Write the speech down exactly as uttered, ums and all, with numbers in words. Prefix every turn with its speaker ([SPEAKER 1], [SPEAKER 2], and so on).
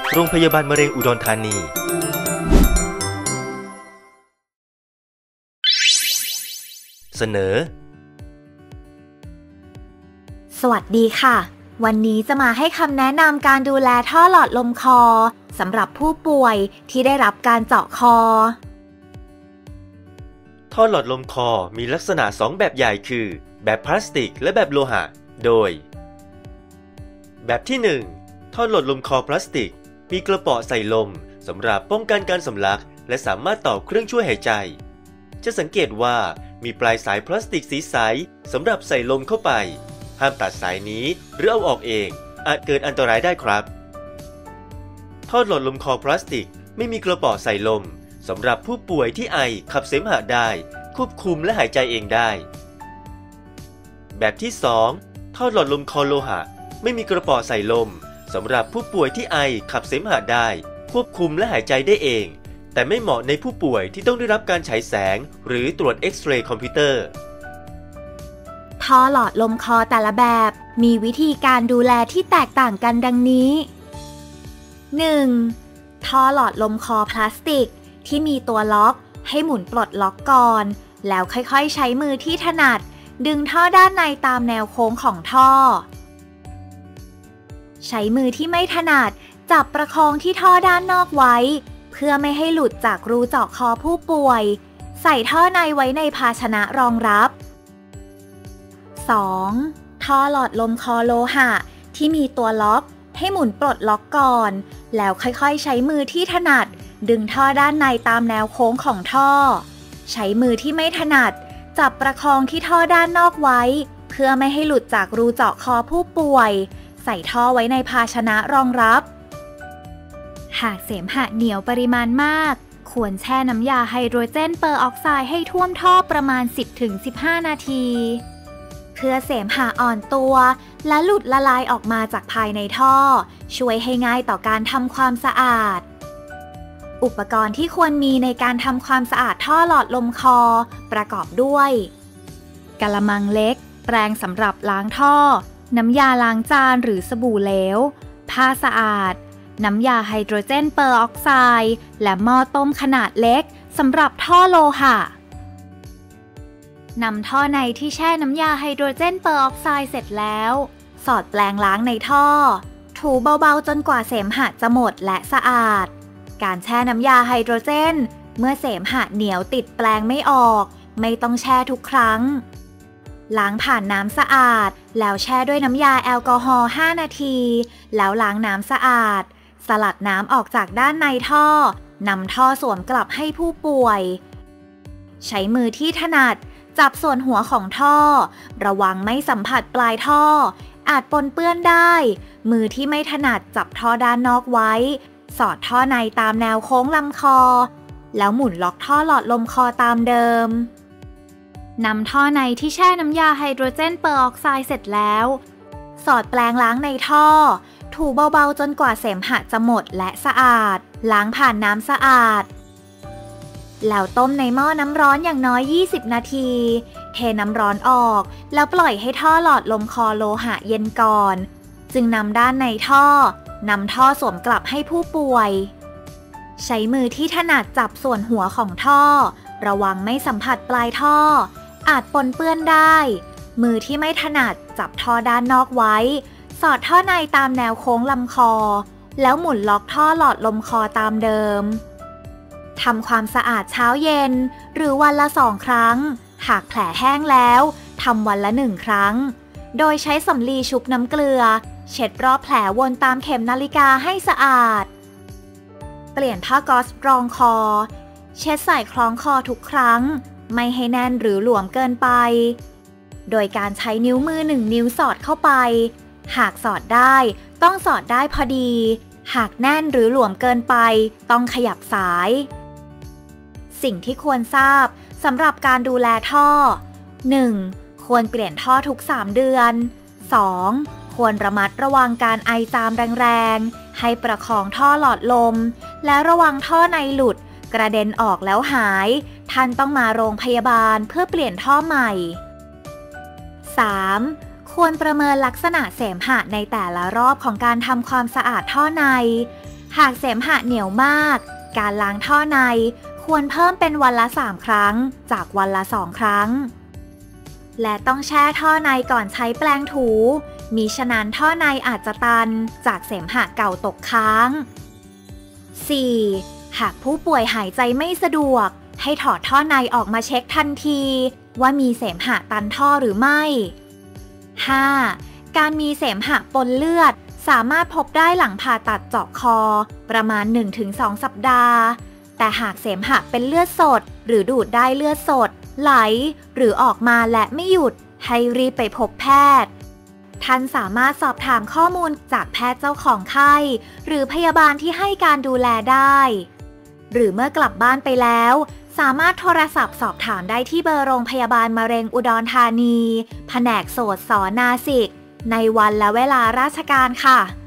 [SPEAKER 1] โรงพยาบาลมะเร็งอุดรธานีเสนอ
[SPEAKER 2] สวัสดีค่ะวันนี้จะมาให้คำแนะนำการดูแลท่อหลอดลมคอสำหรับผู้ป่วยที่ได้รับการเจาะคอ
[SPEAKER 1] ท่อหลอดลมคอมีลักษณะสองแบบใหญ่คือแบบพลาสติกและแบบโลหะโดยแบบที่หนึ่งท่อหลอดลมคอพลาสติกมีกระเป๋อใส่ลมสำหรับป้องกันการสำลักและสามารถต่อเครื่องช่วยหายใจจะสังเกตว่ามีปลายสายพลาสติกสีใสสำหรับใส่ลมเข้าไปห้ามตัดสายนี้หรือเอาออกเองอาจเกิดอันตรายได้ครับท่อหลอดลมคอพลาสติกไม่มีกระเป๋อใส่ลมสำหรับผู้ป่วยที่ไอขับเสมหะได้ควบคุมและหายใจเองได้แบบที่สองท่อหลอดลมคอโลหะไม่มีกระเป๋อใส่ลมสำหรับผู้ป่วยที่ไอขับเสมหะได้ควบคุมและหายใจได้เองแต่ไม่เหมาะในผู้ป่วยที่ต้องได้รับการฉายแสงหรือตรวจเอ็กซเรย์คอมพิวเตอร์
[SPEAKER 2] ท่อหลอดลมคอแต่ละแบบมีวิธีการดูแลที่แตกต่างกันดังนี้ หนึ่ง. ท่อหลอดลมคอพลาสติกที่มีตัวล็อกให้หมุนปลดล็อกก่อนแล้วค่อยๆใช้มือที่ถนัดดึงท่อด้านในตามแนวโค้งของท่อใช้มือที่ไม่ถนัดจับประคองที่ท่อด้านนอกไว้เพื่อไม่ให้หลุดจากรูเจาะคอผู้ป่วยใส่ท่อในไว้ในภาชนะรองรับ สอง. ท่อหลอดลมคอโลหะที่มีตัวล็อกให้หมุนปลดล็อกก่อนแล้วค่อยๆใช้มือที่ถนัดดึงท่อด้านในตามแนวโค้งของท่อใช้มือที่ไม่ถนัดจับประคองที่ท่อด้านนอกไว้เพื่อไม่ให้หลุดจากรูเจาะคอผู้ป่วยใส่ท่อไว้ในภาชนะรองรับหากเสมหะเหนียวปริมาณมากควรแช่น้ำยาไฮโดรเจนเปอร์ออกไซด์ให้ท่วมท่อประมาณ สิบถึงสิบห้า นาทีเพื่อเสมหะอ่อนตัวและหลุดละลายออกมาจากภายในท่อช่วยให้ง่ายต่อการทำความสะอาดอุปกรณ์ที่ควรมีในการทำความสะอาดท่อหลอดลมคอประกอบด้วยกะละมังเล็กแปรงสำหรับล้างท่อน้ำยาล้างจานหรือสบู่เหลวผ้าสะอาดน้ำยาไฮโดรเจนเปอร์ออกไซด์และหม้อต้มขนาดเล็กสำหรับท่อโลหะนำท่อในที่แช่น้ำยาไฮโดรเจนเปอร์ออกไซด์เสร็จแล้วสอดแปรงล้างในท่อถูเบาๆจนกว่าเสมหะจะหมดและสะอาดการแช่น้ำยาไฮโดรเจนเมื่อเสมหะเหนียวติดแปรงไม่ออกไม่ต้องแช่ทุกครั้งล้างผ่านน้ำสะอาดแล้วแช่ด้วยน้ำยาแอลกอฮอล์ห้านาทีแล้วล้างน้ำสะอาดสลัดน้ำออกจากด้านในท่อนำท่อสวมกลับให้ผู้ป่วยใช้มือที่ถนัดจับส่วนหัวของท่อระวังไม่สัมผัสปลายท่ออาจปนเปื้อนได้มือที่ไม่ถนัดจับท่อด้านนอกไว้สอดท่อในตามแนวโค้งลำคอแล้วหมุนล็อกท่อหลอดลมคอตามเดิมนำท่อในที่แช่น้ำยาไฮโดรเจนเปอร์ออกไซด์เสร็จแล้วสอดแปรงล้างในท่อถูเบาๆจนกว่าเสมหะจะหมดและสะอาดล้างผ่านน้ำสะอาดแล้วต้มในหม้อน้ำร้อนอย่างน้อยยี่สิบนาทีเทน้ำร้อนออกแล้วปล่อยให้ท่อหลอดลมคอโลหะเย็นก่อนจึงนำด้านในท่อนำท่อสวมกลับให้ผู้ป่วยใช้มือที่ถนัดจับส่วนหัวของท่อระวังไม่สัมผัสปลายท่ออาจปนเปื้อนได้มือที่ไม่ถนัดจับท่อด้านนอกไว้สอดท่อในตามแนวโค้งลำคอแล้วหมุนล็อกท่อหลอดลมคอตามเดิมทำความสะอาดเช้าเย็นหรือวันละสองครั้งหากแผลแห้งแล้วทำวันละหนึ่งครั้งโดยใช้สำลีชุบน้ำเกลือเช็ดรอบแผลวนตามเข็มนาฬิกาให้สะอาดเปลี่ยนผ้าก๊อซรองคอเช็ดใส่คล้องคอทุกครั้งไม่ให้แน่นหรือหลวมเกินไปโดยการใช้นิ้วมือหนึ่งนิ้วสอดเข้าไปหากสอดได้ต้องสอดได้พอดีหากแน่นหรือหลวมเกินไปต้องขยับสายสิ่งที่ควรทราบสำหรับการดูแลท่อ หนึ่ง. ควรเปลี่ยนท่อทุกสามเดือน สอง. ควรระมัดระวังการไอจามแรงๆให้ประคองท่อหลอดลมและระวังท่อในหลุดกระเด็นออกแล้วหายท่านต้องมาโรงพยาบาลเพื่อเปลี่ยนท่อใหม่ สาม. ควรประเมินลักษณะเสมหะในแต่ละรอบของการทำความสะอาดท่อในหากเสมหะเหนียวมากการล้างท่อในควรเพิ่มเป็นวันละสามครั้งจากวันละสองครั้งและต้องแช่ท่อในก่อนใช้แปรงถูมิฉะนั้นท่อในอาจจะตันจากเสมหะเก่าตกค้าง สี่. หากผู้ป่วยหายใจไม่สะดวกให้ถอดท่อในออกมาเช็คทันทีว่ามีเสมหะตันท่อหรือไม่ ห้า. การมีเสมหะปนเลือดสามารถพบได้หลังผ่าตัดเจาะคอประมาณ หนึ่งถึงสอง สัปดาห์แต่หากเสมหะเป็นเลือดสดหรือดูดได้เลือดสดไหลหรือออกมาและไม่หยุดให้รีบไปพบแพทย์ท่านสามารถสอบถามข้อมูลจากแพทย์เจ้าของไข้หรือพยาบาลที่ให้การดูแลได้หรือเมื่อกลับบ้านไปแล้วสามารถโทรศัพท์สอบถามได้ที่เบอร์โรงพยาบาลมะเร็งอุดรธานีแผนกโสตศนาสิกในวันและเวลาราชการค่ะ